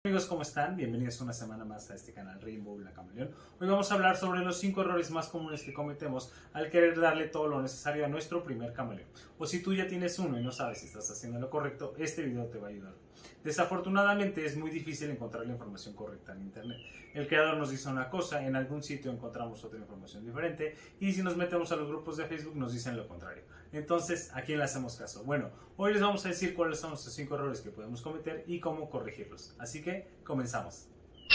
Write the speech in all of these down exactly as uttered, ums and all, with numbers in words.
Amigos, ¿cómo están? Bienvenidos una semana más a este canal Rainbow La Camaleón. Hoy vamos a hablar sobre los cinco errores más comunes que cometemos al querer darle todo lo necesario a nuestro primer camaleón. O si tú ya tienes uno y no sabes si estás haciendo lo correcto, este video te va a ayudar. Desafortunadamente es muy difícil encontrar la información correcta en internet. El creador nos dice una cosa, en algún sitio encontramos otra información diferente y si nos metemos a los grupos de Facebook nos dicen lo contrario. Entonces, ¿a quién le hacemos caso? Bueno, hoy les vamos a decir cuáles son los cinco errores que podemos cometer y cómo corregirlos. Así que, comenzamos.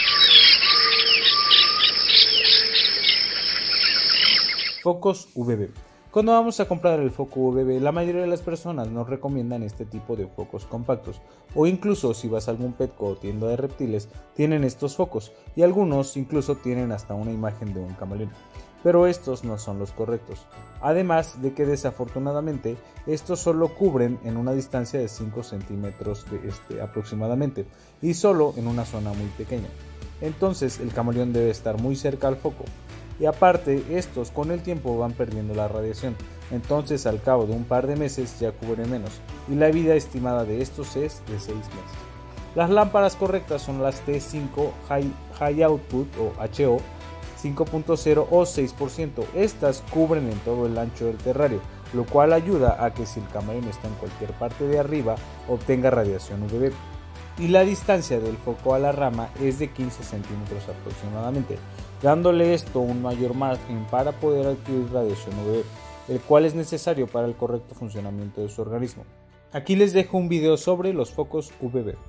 Focos V B. Cuando vamos a comprar el foco V B, la mayoría de las personas nos recomiendan este tipo de focos compactos, o incluso si vas a algún Petco o tienda de reptiles, tienen estos focos, y algunos incluso tienen hasta una imagen de un camaleón. Pero estos no son los correctos, además de que desafortunadamente estos solo cubren en una distancia de cinco centímetros de este aproximadamente, y solo en una zona muy pequeña. Entonces el camaleón debe estar muy cerca al foco. Y aparte, estos con el tiempo van perdiendo la radiación, entonces al cabo de un par de meses ya cubren menos, y la vida estimada de estos es de seis meses. Las lámparas correctas son las T cinco High, High Output o H O cinco punto cero o seis por ciento. Estas cubren en todo el ancho del terrario, lo cual ayuda a que si el camaleón está en cualquier parte de arriba, obtenga radiación U V B. Y la distancia del foco a la rama es de quince centímetros aproximadamente, dándole esto un mayor margen para poder adquirir radiación U V B, el cual es necesario para el correcto funcionamiento de su organismo. Aquí les dejo un video sobre los focos U V B.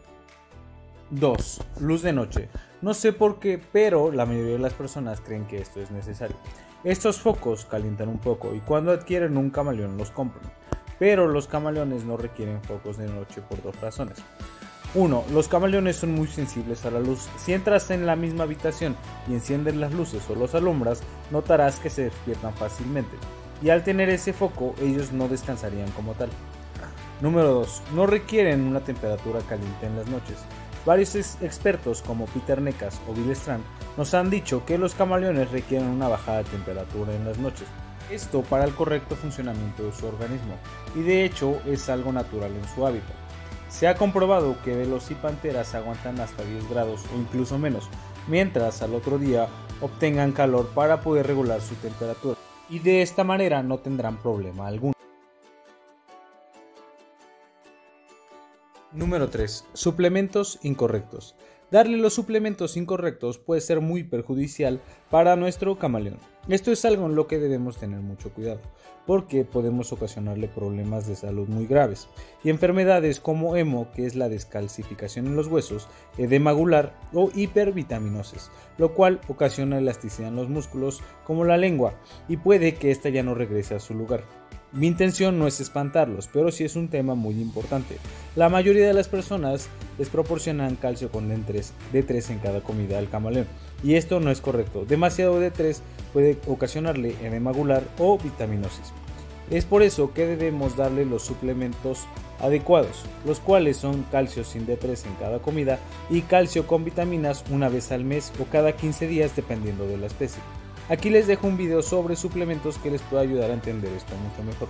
dos. Luz de noche. No sé por qué, pero la mayoría de las personas creen que esto es necesario. Estos focos calientan un poco y cuando adquieren un camaleón los compran, pero los camaleones no requieren focos de noche por dos razones. uno. Los camaleones son muy sensibles a la luz. Si entras en la misma habitación y enciendes las luces o los alumbras, notarás que se despiertan fácilmente. Y al tener ese foco, ellos no descansarían como tal. Número dos. No requieren una temperatura caliente en las noches. Varios ex expertos como Peter Necas o Bill Strand nos han dicho que los camaleones requieren una bajada de temperatura en las noches. Esto para el correcto funcionamiento de su organismo. Y de hecho es algo natural en su hábitat. Se ha comprobado que velocipanteras aguantan hasta diez grados o incluso menos, mientras al otro día obtengan calor para poder regular su temperatura, y de esta manera no tendrán problema alguno. Número tres. Suplementos incorrectos. Darle los suplementos incorrectos puede ser muy perjudicial para nuestro camaleón. Esto es algo en lo que debemos tener mucho cuidado, porque podemos ocasionarle problemas de salud muy graves y enfermedades como hemo, que es la descalcificación en los huesos, edema magular o hipervitaminosis, lo cual ocasiona elasticidad en los músculos como la lengua y puede que ésta ya no regrese a su lugar. Mi intención no es espantarlos, pero sí es un tema muy importante. La mayoría de las personas les proporcionan calcio con D tres en cada comida al camaleón, y esto no es correcto. Demasiado D tres puede ocasionarle edema magular o vitaminosis. Es por eso que debemos darle los suplementos adecuados, los cuales son calcio sin D tres en cada comida y calcio con vitaminas una vez al mes o cada quince días dependiendo de la especie. Aquí les dejo un video sobre suplementos que les puede ayudar a entender esto mucho mejor.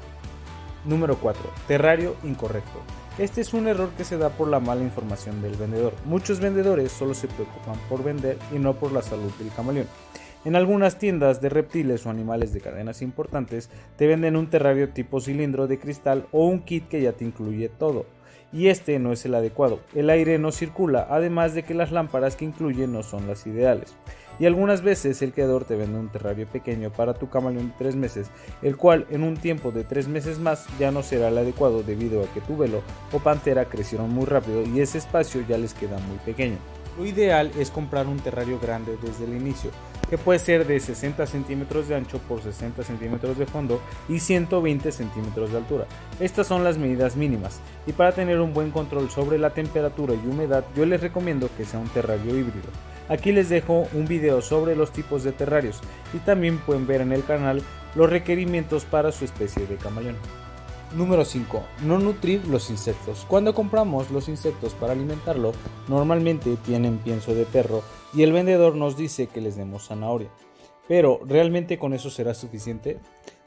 Número cuatro. Terrario incorrecto. Este es un error que se da por la mala información del vendedor. Muchos vendedores solo se preocupan por vender y no por la salud del camaleón. En algunas tiendas de reptiles o animales de cadenas importantes te venden un terrario tipo cilindro de cristal o un kit que ya te incluye todo. Y este no es el adecuado. El aire no circula, además de que las lámparas que incluye no son las ideales. Y algunas veces el creador te vende un terrario pequeño para tu camaleón de tres meses, el cual en un tiempo de tres meses más ya no será el adecuado debido a que tu velo o pantera crecieron muy rápido y ese espacio ya les queda muy pequeño. Lo ideal es comprar un terrario grande desde el inicio, que puede ser de sesenta centímetros de ancho por sesenta centímetros de fondo y ciento veinte centímetros de altura. Estas son las medidas mínimas, y para tener un buen control sobre la temperatura y humedad yo les recomiendo que sea un terrario híbrido. Aquí les dejo un video sobre los tipos de terrarios y también pueden ver en el canal los requerimientos para su especie de camaleón. Número cinco. No nutrir los insectos. Cuando compramos los insectos para alimentarlo, normalmente tienen pienso de perro y el vendedor nos dice que les demos zanahoria. Pero, ¿realmente con eso será suficiente?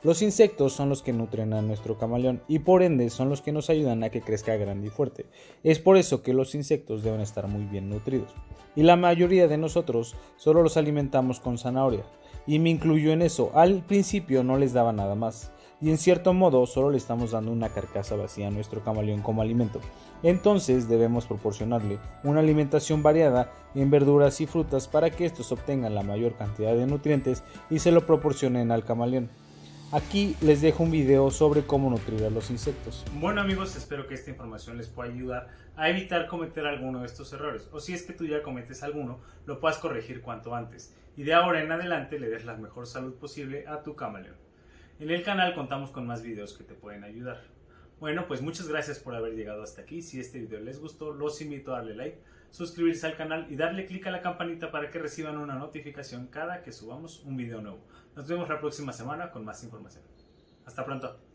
Los insectos son los que nutren a nuestro camaleón y por ende son los que nos ayudan a que crezca grande y fuerte. Es por eso que los insectos deben estar muy bien nutridos. Y la mayoría de nosotros solo los alimentamos con zanahoria. Y me incluyo en eso. Al principio no les daba nada más. Y en cierto modo solo le estamos dando una carcasa vacía a nuestro camaleón como alimento. Entonces debemos proporcionarle una alimentación variada en verduras y frutas para que estos obtengan la mayor cantidad de nutrientes y se lo proporcionen al camaleón. Aquí les dejo un video sobre cómo nutrir a los insectos. Bueno amigos, espero que esta información les pueda ayudar a evitar cometer alguno de estos errores. O si es que tú ya cometes alguno, lo puedas corregir cuanto antes. Y de ahora en adelante le des la mejor salud posible a tu camaleón. En el canal contamos con más videos que te pueden ayudar. Bueno, pues muchas gracias por haber llegado hasta aquí. Si este video les gustó, los invito a darle like, suscribirse al canal y darle clic a la campanita para que reciban una notificación cada que subamos un video nuevo. Nos vemos la próxima semana con más información. Hasta pronto.